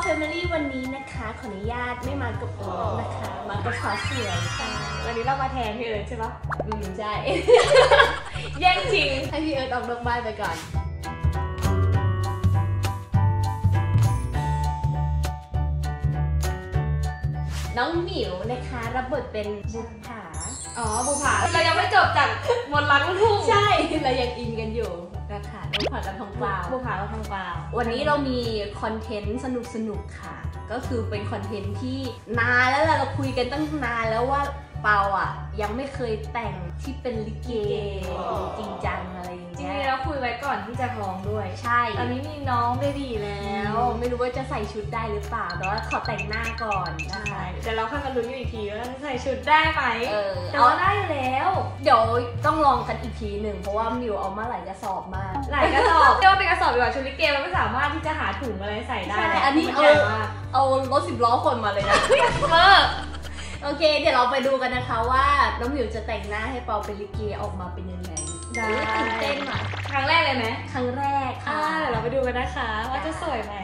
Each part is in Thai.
Family วันนี้นะคะขออนุญาตไม่มากับเอิร์ธนะคะมากับสาวสวยค่ะวันนี้เรามาแทนพี่เอิร์ธใช่ปะใช่แย่งจริงให้พี่เอิร์ธออกนอกบ้านไปก่อนน้องหมิวนะคะรับบทเป็นบุภาบุภาเรายังไม่จบจากมนต์รักลูกทุ่งใช่เรายังอินกันอยู่นะคะบุภากับทองเปล่าบุภากับทองเปล่าวันนี้เรามีคอนเทนต์สนุกค่ะก็คือเป็นคอนเทนต์ที่นานแล้วเราคุยกันตั้งนานแล้วว่าเปาอ่ะยังไม่เคยแต่งที่เป็นลิเกจริงจังอะไรอย่างเงี้ยจริงๆเราคุยไว้ก่อนที่จะท้องด้วยใช่ตอนนี้มีน้องเบบีแล้วไม่รู้ว่าจะใส่ชุดได้หรือเปล่าแต่ว่าขอแต่งหน้าก่อนนะคะแต่เราค่อยมาลุ้นอีกทีว่าจะใส่ชุดได้ไหมแต่ว่าได้แล้วเดี๋ยวต้องลองกันอีกทีหนึ่งเพราะว่ามิวเอามาหลายกระสอบมากหลายกระสอบเรียกว่าเป็นกระสอบดีกว่าชุดลิเกมันไม่สามารถที่จะหาถุงอะไรใส่ได้ใช่อันนี้เอารถ10 ล้อคนมาเลยนะโอเคเดี๋ยวเราไปดูกันนะคะว่าน้องหมิวจะแต่งหน้าให้เปาเป็นลิเกออกมาเป็นยังไงได้ตื่นเต้นอ่ะครั้งแรกเลยไหมครั้งแรกค่ะเดี๋ยวเราไปดูกันนะคะว่าจะสวยไหม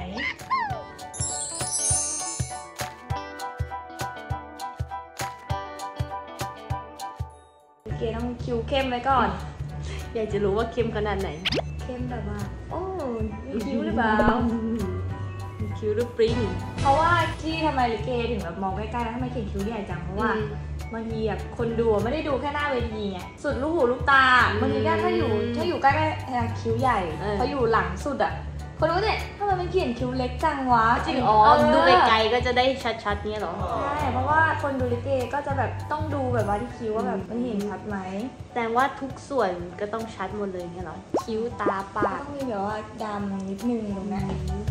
ลิเกต้องคิ้วเข้มไว้ก่อนอยากจะรู้ว่าเข้มขนาดไหนเข้มแบบว่าโอ้มีคิ้วหรือเปล่าคิ้วหรือปริ้งเพราะว่าที่ทำไมลิเกถึงแบบมองใกล้ๆแล้วทำไมเขียนคิ้วใหญ่จังเพราะว่าบางทีแบบคนดูไม่ได้ดูแค่หน้าเวทีไงสุดลูกหูลูกตาบางทีก็ถ้าอยู่ใกล้ๆคิ้วใหญ่พออยู่หลังสุดอ่ะคนรู้เนี่ยทำไมมันเขียนคิ้วเล็กจังวะจริงดูไกลๆก็จะได้ชัดๆเงี้ยหรอใช่เพราะว่าคนดูลิเกก็จะแบบต้องดูแบบว่าที่คิ้วว่าแบบมันเห็นชัดไหมแต่ว่าทุกส่วนก็ต้องชัดหมดเลยเงี้ยหรอคิ้วตาปากต้องมีแบบว่าดำนิดนึงตรงนั้น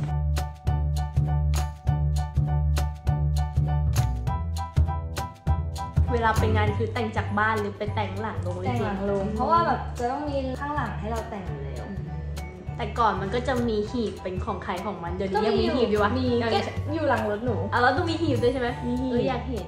เวลาไปงานคือแต่งจากบ้านหรือไปแต่งหลังโรงแต่งหลังโรงเพราะว่าแบบจะต้องมีข้างหลังให้เราแต่งอยู่แล้วแต่ก่อนมันก็จะมีหีบเป็นของใครของมันเดี๋ยวนี้ยังมีหีบอยู่วะมีอยู่หลังรถหนูแล้วต้องมีหีบด้วยใช่ไหมมีหีบอยากเห็น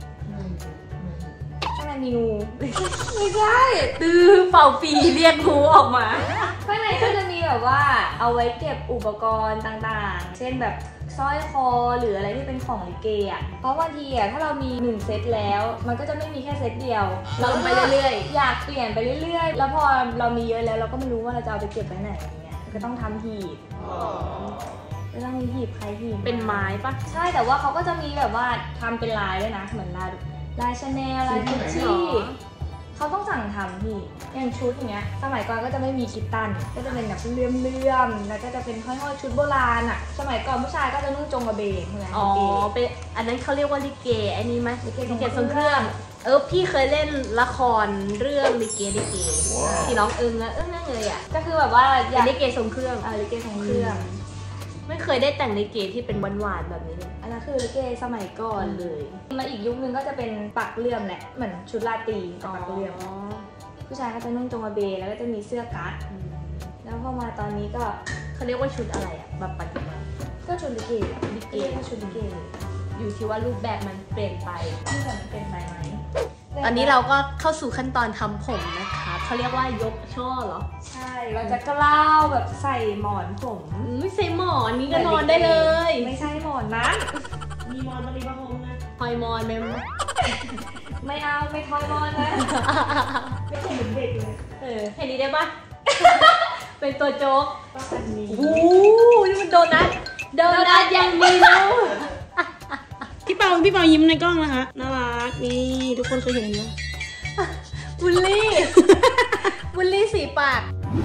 ข้างในมีงูไม่ใช่ตื้อเป่าปีเรียกงูออกมาข้างในก็จะมีแบบว่าเอาไว้เก็บอุปกรณ์ต่างๆเช่นแบบสร้อยคอหรืออะไรที่เป็นของลิเกอ่ะเพราะบางทีอ่ะถ้าเรามี1เซตแล้วมันก็จะไม่มีแค่เซตเดียวเราไปเรื่อยๆอยากเปลี่ยนไปเรื่อยๆแล้วพอเรามีเยอะแล้วเราก็ไม่รู้ว่าเราจะเอาไปเก็บไว้ไหนอย่างเงี้ยก็ต้องทำหีบไม่ต้องมีหีบใครหีบเป็นไม้ปะใช่แต่ว่าเขาก็จะมีแบบว่าทำเป็นลายด้วยนะเหมือนลายชาแนลลายกุชชี่เขาต้องสั่งทำพี่อย่างชุดอย่างเงี้ยสมัยก่อนก็จะไม่มีคิตตันก็จะเป็นแบบเลื่อมๆแล้วก็จะเป็นห้อยๆชุดโบราณอ่ะสมัยก่อนผู้ชายก็จะนุ่งจงกระเบนเหมือนเป็นอันนั้นเขาเรียกว่าลิเกอันนี้ไหมลิเกทรงเครื่องพี่เคยเล่นละครเรื่องลิเกที่น้องนั่งเลยอ่ะก็คือแบบว่าอยากลิเกทรงเครื่องลิเกทรงเครื่องไม่เคยได้แต่งลิเกที่เป็นหวานๆแบบนี้เลยอันนั้นคือลิเกสมัยก่อนเลยมาอีกยุคนึงก็จะเป็นปักเลื่อมแหละเหมือนชุดราตรีกับปักเลื่อมผู้ชายก็จะนุ่งจงกระเบนแล้วก็จะมีเสื้อกั๊กแล้วพอมาตอนนี้ก็เขาเรียกว่าชุดอะไรอ่ะแบบปัจจุบันก็ชุดลิเกก็ชุดลิเกอยู่ที่ว่ารูปแบบมันเปลี่ยนไปที่แบบมันเปลี่ยนไปไหมตอนนี้เราก็เข้าสู่ขั้นตอนทำผมนะคะเขาเรียกว่ายกช่อเหรอใช่เราจะกล้าวแบบใส่หมอนผมไม่ใส่หมอนนี้ก็นอนได้เลยไม่ใช่หมอนนะมีมอนบริบาฮงนะทอยมอนไหมไม่เอาไม่ทอยมอนนะไม่ใช่เหมือนเด็กเลยแค่นี้ได้ปะเป็นตัวโจ๊กโอ้นี่มันโดนัทยังมีแล้วพี่เปายิ้มในกล้องนะคะน่ารักนี่ทุกคนเคยเห็นไหมบุลลี่สีปาก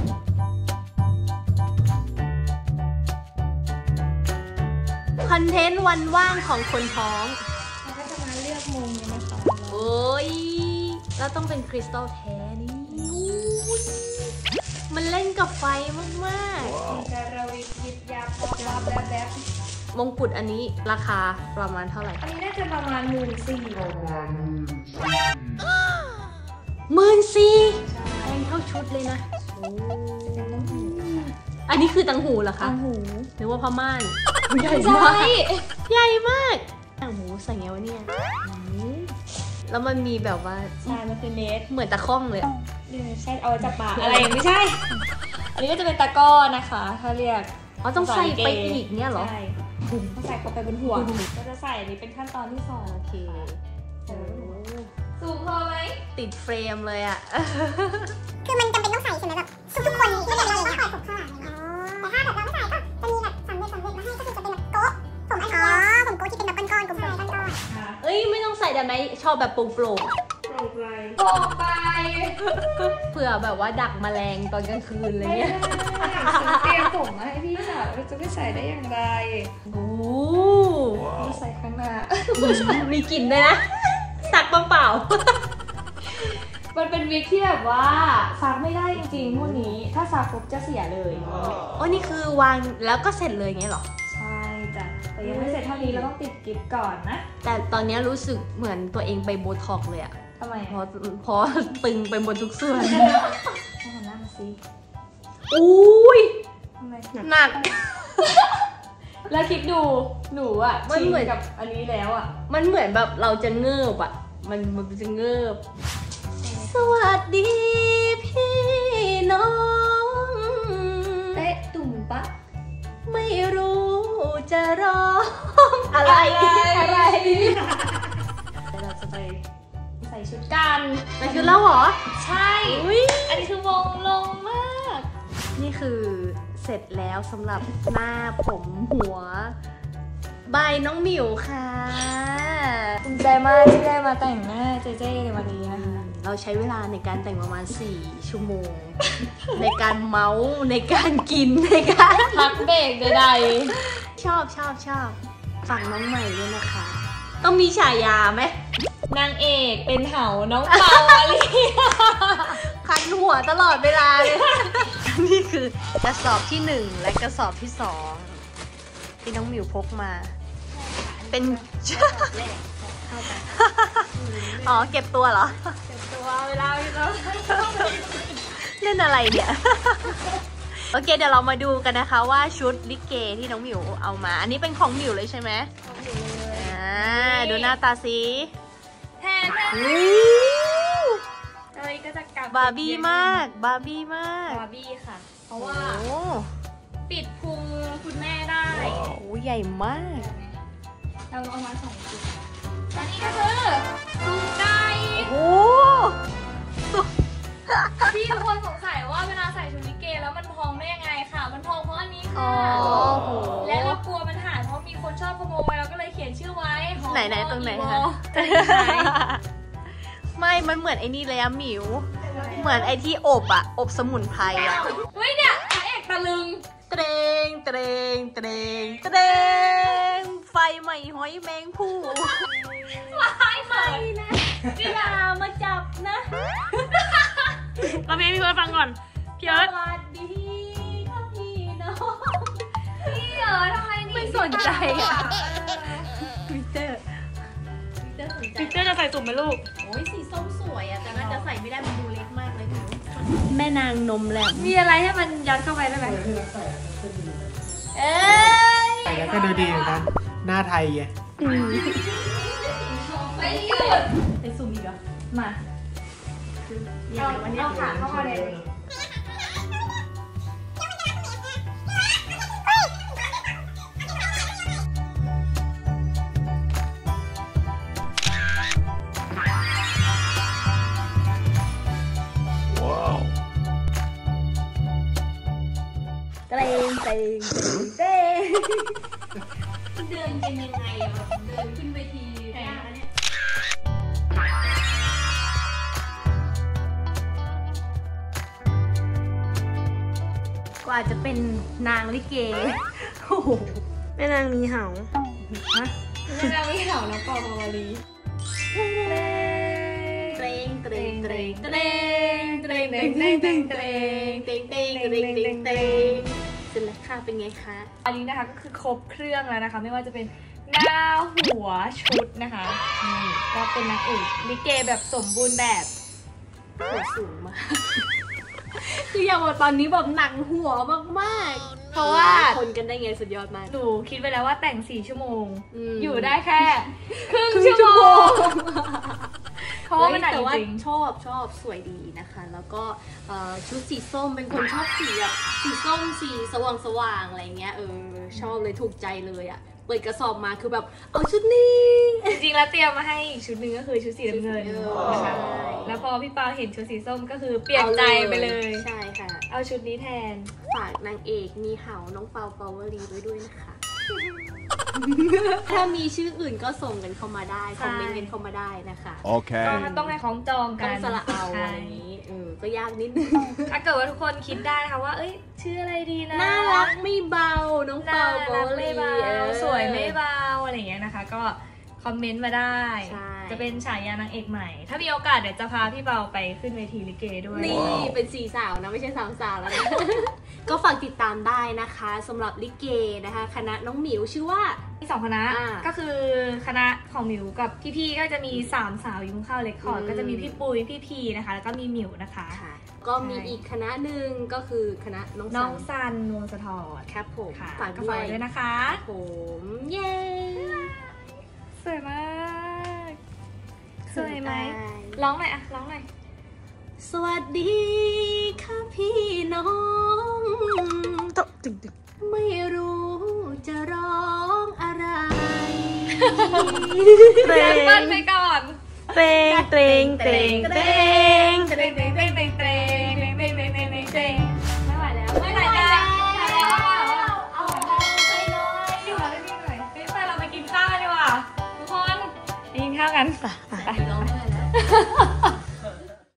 คอนเทนต์วันว่างของคนท้องเราก็จะมาเลือกมุมเลยนะคะโอ้ยแล้วต้องเป็นคริสตัลแท้นี่มันเล่นกับไฟมากๆจะระวิยิบยับแบบมงกุฎอันนี้ราคาประมาณเท่าไหร่อันนี้น่าจะประมาณ14,000 แพงเท่าชุดเลยนะอันนี้คือตังหูเหรอคะตังหูหรือว่าพม่านใหญ่มากตังหูใส่ไงวะเนี่ยแล้วมันมีแบบว่าใช่มันคือเนสเหมือนตะข้องเลยใช่เอาจับปากอะไรไม่ใช่อันนี้ก็จะเป็นตะก้อนะคะถ้าเรียกอ๋อต้องใส่ไปอีกเนี่ยเหรอใช่ต้องใส่เข้าไปบนหัวก็จะใส่นี่เป็นขั้นตอนที่2โอเคสูงพอไหมติดเฟรมเลยอ่ะคือมันจำเป็นต้องใส่ใช่ไหมแบบทุกคนไม่อย่างเราอย่างเงี้ยคอยผมข้างหลังแต่ถ้าแบบเราไม่ใส่ก็จะมีแบบสำเร็จมาให้ก็คือจะเป็นแบบโก๊ะผมอันเดียวผมโก๊ะที่เป็นแบบก้อนๆกลมๆก้อนเอ้ยไม่ต้องใส่ได้ไหมชอบแบบโปร่งโปร่งไปๆเผื่อแบบว่าดักแมลงตอนกลางคืนอะไรไม่เงี้ยได้เตรียมผมมาให้พี่สาวจะไม่ใส่ได้อย่างไรโอ้มาใส่ข้างหน้ามีกลิ่นด้วยนะสักเปล่ามันเป็นวิกที่แบบว่าซักไม่ได้จริงๆพวกนี้ถ้าซักปุ๊บจะเสียเลยโอ้นี่คือวางแล้วก็เสร็จเลยไงเหรอใช่จ้ะแต่ยังไม่เสร็จเท่านี้เราต้องติดกิ๊บก่อนนะแต่ตอนนี้รู้สึกเหมือนตัวเองไปโบท็อกซ์เลยอะทำไมเพราะตึงไปหมดทุกส่วนให้หันหน้ามาสิอุ้ยทำไมหนักแล้วคิดดูหนูอ่ะมันเหมือนชิกับอันนี้แล้วอ่ะมันเหมือนแบบเราจะเงิบอะมันจะเงิบ สวัสดีพี่น้องเต๊ะตุ่มปะไม่รู้จะร้องอะไรอะไรเดี๋ยวเราจะไปใส่ชุดกันมันคือเล่าเหรอใช่อุ้ยอันนี้คือวงลงมากนี่คือเสร็จแล้วสำหรับหน้าผมหัวบายน้องหมิวค่ะภูมิใจมากที่ได้มาแต่งหน้าเจเจในวันนี้นะคะเราใช้เวลาในการแต่งประมาณ4 ชั่วโมง ในการเมาส์ในการกินในการพักเบรกใดชอบฝั่งน้องใหม่ด้วยนะคะ ต้องมีฉายาไหมๆนางเอกเป็นเหาน้องเปาอะไรคันหัวตลอดเวลาเลย นี่คือกระสอบที่ 1 และกระสอบที่ 2 ที่น้องหมิวพกมา เป็น อ๋อเก็บตัวเหรอตัวเวลาเราเล่นอะไรเนี่ย โอเคเดี๋ยวเรามาดูกันนะคะว่าชุดลิเกที่น้องหมิวเอามา อันนี้เป็นของหมิวเลยใช่ไหมดูหน้าตาสิแทนเลยก็จะกลับบาร์บี้มากบาร์บี้มากบาร์บี้ค่ะ เพราะว่าโอ้ปิดพุงคุณแม่ได้โหใหญ่มากเราเอามา2จุดอันนี้ก็คือซุปไก่โอ้ที่ทุกคนสงสัยว่าเวลาใส่ชุดลิเกแล้วมันพองได้ยังไงค่ะ มันพองเพราะอันนี้ค่ะโหและเรากลัวมันหายเพราะมีคนชอบขโมยเราก็เลยเขียนชื่อไว้หอมไหนตรงไหนอีโมคะ ไม่ มันเหมือนไอ้นี่เลยอะหมิว เหมือนไอ้ที่อบอะอบสมุนไพรอะเฮ้ยเนี่ยพระเอกตะลึงเตรงเตรงเตรงเตรง ไฟไหม้หอยแมงผู้ตายไหมนะอย่ามาจับนะเราเพลงพี่เพิร์ดฟังก่อน พี่สเอิร์ธวัสดีค่ะพี่น้องพี่เอ๋ทำไมนี่ไม่สนใจอะวิเตอร์พี่เจ้จะใส่ตุ่มไหมลูกโอ้ยสีส้มสวยอะแต่น่าจะใส่ไม่ได้มันดูเล็กมากเลยหนูแม่นางนมแหลมมีอะไรให้มันยัดเข้าไปได้ไหมเอ้ยใส่แล้วก็ดูดีเหมือนกัน หน้าไทยไงไม่หยุดไปซูมอีกเหรอมาเอาขาเข้ามาเลยเตรงเตรงเตรงเดินเป็นยังไงอะแบบเดินขึ้นเวทีแข่งแล้วเนี่ยกว่าจะเป็นนางลิเกโอ้โหแม่นางมีเหานี่เราไม่เห่านะปอมาวารีเตรงเตรงเตรงเตรงเตรงเตรงเตรงเตรงเตรงเตรงเตรงเตรงเตรงเตรงเตรงเสร็จแล้วค่ะเป็นไงคะอันนี้นะคะก็คือครบเครื่องแล้วนะคะ ไม่ว่าจะเป็นหน้าหัวชุดนะคะนี่ก็เป็นนางเอกลิเกแบบสมบูรณ์แบบหัวสูงมาก คืออย่างว่าตอนนี้แบบหนังหัวมากๆเพราะว่าคนกันได้ไงสุดยอดมากหนูคิดไปแล้วว่าแต่ง4 ชั่วโมงอืมอยู่ได้แค่ครึ่งชั่วโมง เพราะว่ามันหนักแต่ว่าจริงชอบสวยดีนะคะ แล้วก็ชุดสีส้มเป็นคนชอบสีแบบสีส้มสีสว่างๆอะไรเงี้ยชอบเลยถูกใจเลยอ่ะเปิดกระสอบมาคือแบบเอาชุดนี้จริงๆแล้วเตรียมมาให้อีกชุดหนึงก็คือชุดสีน้ำเงินใช่แล้วพอพี่ปาเห็นชุดสีส้มก็คือเปลี่ยนใจไปเลยใช่ค่ะเอาชุดนี้แทนฝากนางเอกมีเห่าน้องเปาเปาวลีไว้ด้วยนะคะ ถ้ามีชื่ออื่นก็ส่งกันเข้ามาได้ คอมเมนต์กันเข้ามาได้นะคะ Okay. ก็ต้องให้ของจองกัต้อน งสละเอาอะไรอย่างนี้ก็ยากนิดนึงถ้าเกิดว่าทุกคนคิดได้นะคะว่า เอ้ยชื่ออะไรดีนะน่ารักไม่เบา น้องน่าเปาเปารักวลีไม่เบาสวยไม่เบาอะไรอย่างเงี้ยนะคะ ก็คอมเมนต์มาได้ใช่จะเป็นฉายานางเอกใหม่ ถ้ามีโอกาสเดี๋ยวจะพาพี่เปาไปขึ้นเวทีลิเกด้วยนี่เป็นสี่สาวนะไม่ใช่สามสาวแล้วนะ ก็ฝากติดตามได้นะคะสำหรับลิเกนะคะ คณะน้องหมิวชื่อว่าที่สองคณะ ก็คือคณะของหมิวกับพี่ๆก็จะมี3สาวยุ้งข้าวเรคคอร์ด ก็จะมีพี่ปุ้ยพี่พีนะคะ แล้วก็มีหมิวนะคะค่ะ ก็มีอีกคณะหนึ่งก็คือคณะน้องน้องสันซันนวลสะทอดครับผมค่ะฝากก็ด้ฝาวยกด้วยนะคะครับผมเย้สวยมาก สวยไหมอายร้องหน่อยอะร้องหน่อยสวัสดีค่ะพี่น้องตึงไม่รู้จะร้องอะไรเตแรปเปิ้ลไปก่อนงเตงเตงเตง